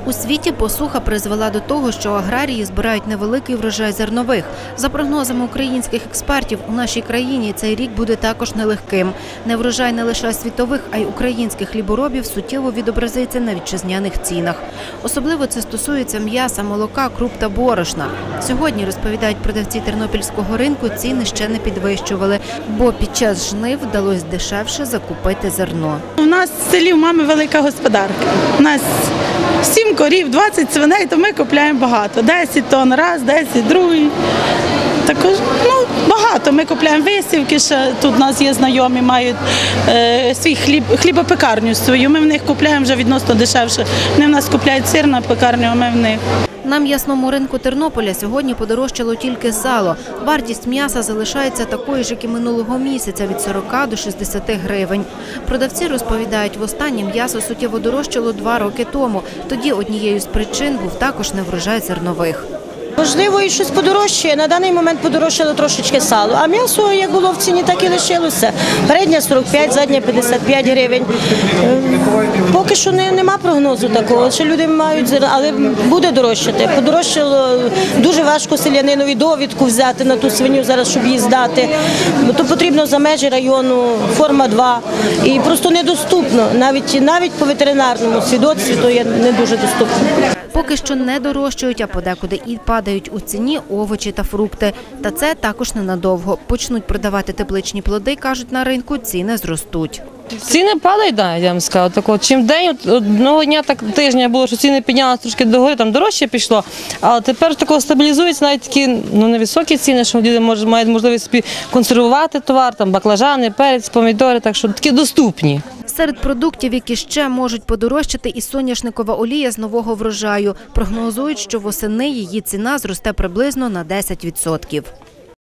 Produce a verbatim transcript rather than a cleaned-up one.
У світі посуха призвела до того, що аграрії збирають невеликий врожай зернових. За прогнозами українських експертів, у нашій країні цей рік буде також нелегким. Неврожай не лише світових, а й українських хліборобів суттєво відобразиться на вітчизняних цінах. Особливо це стосується м'яса, молока, круп та борошна. Сьогодні, розповідають продавці тернопільського ринку, ціни ще не підвищували, бо під час жнив вдалося дешевше закупити зерно. У нас в селі у мами велика господарка. У нас сім корів, двадцять свиней, то ми купуємо багато. десять тонн раз, десять другий. Також, ну, багато. Ми купуємо висівки, ще тут у нас є знайомі, мають е, свій хліб, хлібопекарню свою. Ми в них купуємо вже відносно дешевше. Вони в нас купують сир на пекарню, а ми в них. На м'ясному ринку Тернополя сьогодні подорожчало тільки сало. Вартість м'яса залишається такою ж, як і минулого місяця – від сорока до шістдесяти гривень. Продавці розповідають, востаннє м'ясо суттєво дорожчало два роки тому. Тоді однією з причин був також неврожай зернових. Можливо, і щось подорожчає. На даний момент подорожчало трошечки сало. А м'ясо, як було в ціні, так і лишилося. Передня сорок п'ять, задня п'ятдесят п'ять гривень. Поки що не, нема прогнозу такого, що люди мають зерно, але буде дорожчати. Подорожчало, дуже важко селянинові довідку взяти на ту свиню зараз, щоб її здати. То потрібно за межі району, форма два. І просто недоступно. Навіть, навіть по ветеринарному свідоцтві то є не дуже доступно. Поки що не дорожчають, а подекуди і падають у ціні овочі та фрукти. Та це також ненадовго. Почнуть продавати тепличні плоди, кажуть, на ринку ціни зростуть. Ціни падають, да, я вам скажу. Так от, чим день, одного дня, так тижня було, що ціни піднялися трошки догори, там дорожче пішло, а тепер такого стабілізуються навіть такі ну, невисокі ціни, що люди мож, мають можливість собі консервувати товар, там баклажани, перець, помідори, так що такі доступні. Серед продуктів, які ще можуть подорожчати, і соняшникова олія з нового врожаю. Прогнозують, що восени її ціна зросте приблизно на десять відсотків.